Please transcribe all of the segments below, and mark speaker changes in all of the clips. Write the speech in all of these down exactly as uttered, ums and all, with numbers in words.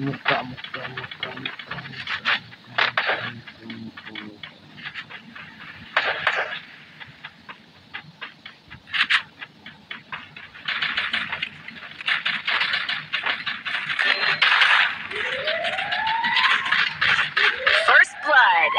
Speaker 1: Muka, muka, muka, muka, muka, muka, muka, muka.
Speaker 2: First blood.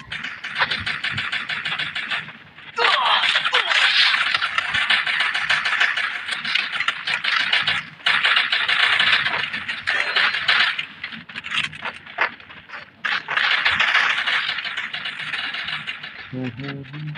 Speaker 1: Mm-hmm.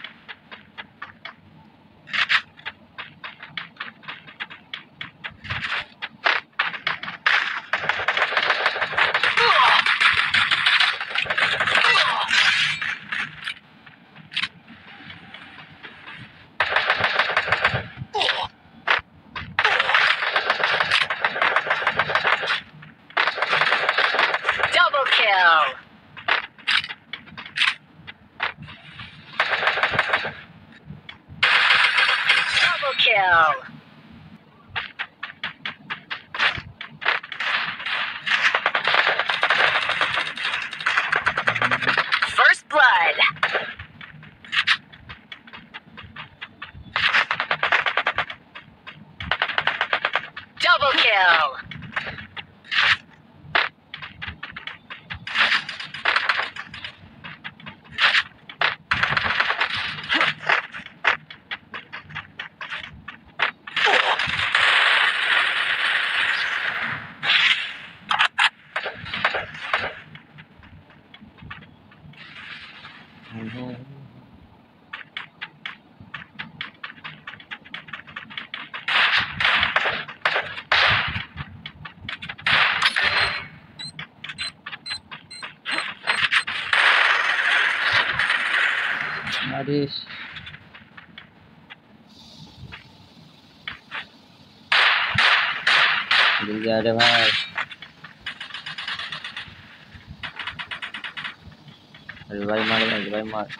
Speaker 2: Double kill. Double kill. First blood. Double kill.
Speaker 1: Mm-hmm. Habis. Jadi ada भाई. अरे भाई मार अरे भाई मार.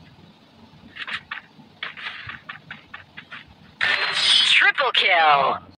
Speaker 2: Triple kill.